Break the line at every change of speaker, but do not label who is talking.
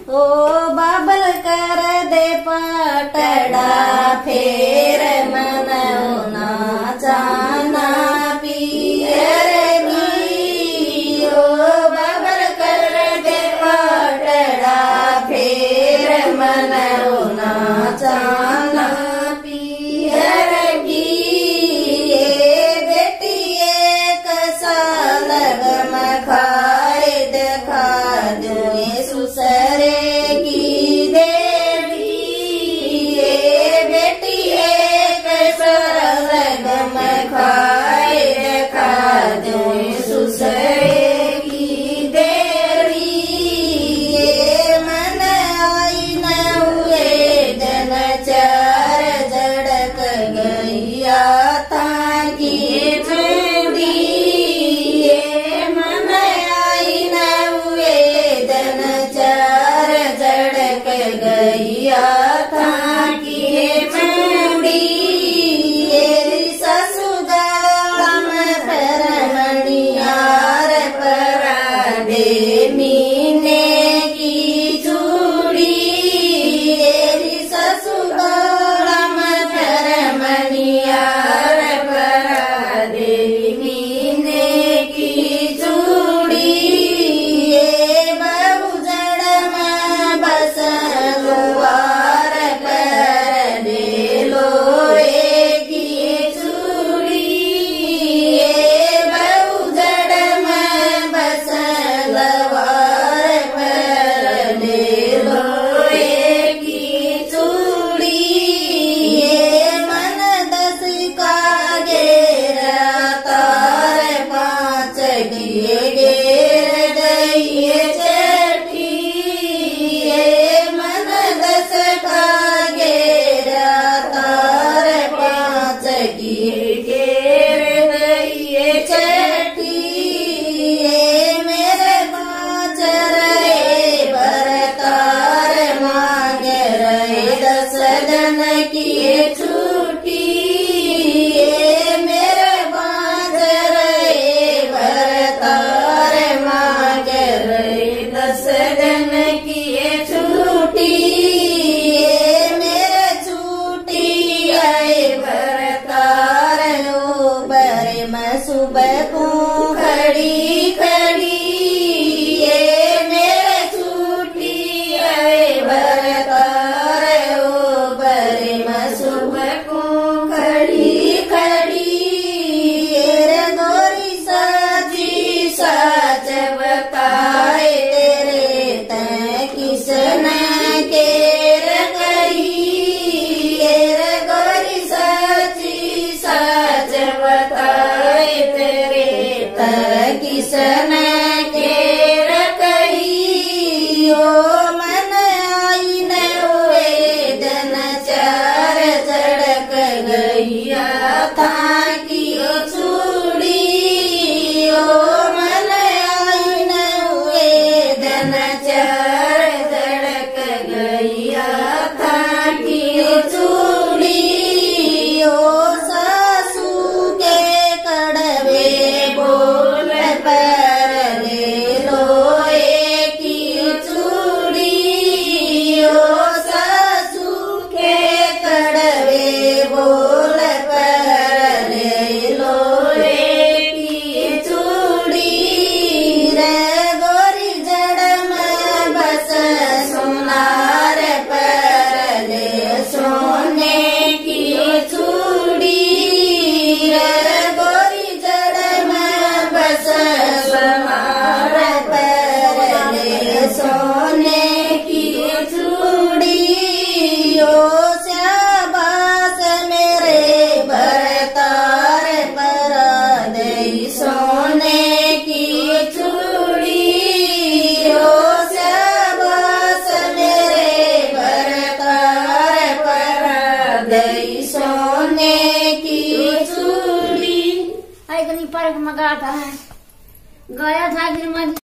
ओ बाबल कर दे पटड़ा फेर मनौना जाना पियर घी। ओ बाबल कर दे पटड़ा फेर मनौना जाना पियर घी। बेटी एक साल गम खाए देखा दुए सुसरे की देवी। बेटी एक साल गम खाए देखा दुए सुसरे की देवी। मन आई न हुए जन चार जड़क गैया था की चूड़ी। मन आई न हुए जन चार जड़क गैया था की चूड़ी। ससुगाम पर मणियार परा दे मीने की चूड़ी। ससुगाम पर मणियार परा दे मीने की चूड़ी। बहु जड़ में बस गुवार पर दे लोए की चूड़ी। बहु जड़ में बस गवार पर दे लोए की चूड़ी। मन दस का गेरा तार पाँच दिए गेर गई चटी। मन दस का गेरा तार पाँच दिए गेर गई चटी। मेरे पाँच रहे बरतार मांग रहे 10 दिन की छुट्टी। मेरे पाँच रहे बरतार मांग रहे 10 दिन की छुट्टी। मेरे छुट्टी आए बरतार बरे मैं सुबह को खड़ी खड़ी। मेरे छुट्टी आए बरतार बरे मैं सुबह को खड़ी खड़ी। रे गोरी साजी साच बताए तेरे तय किसने केर कही। रे गोरी साजी साच बताए तेरे तय किसने केर कही। ओ मन आई न हुए जन चार चढ़क गैया था की चूड़ी। ओ मन आई न हुए जन चार चढ़क गैया था की चूड़ी। ओ सासू के कड़वे बोल पर ले लोए की चूड़ी। ओ सासू के कड़वे बोल पर ले लोए की चूड़ी। रे गोरी जड़ में बस सोनार पर ले सोने की चूड़ी। रे गोरी जड़ में बस सोनार पर ले सोने की चूड़ी। ओ शाबाश मेरे बरतार पर दे सोने की चूड़ी। ओ शाबाश मेरे बरतार पर दे सोने की चूड़ी।
आई गली पार्क में गया था गिर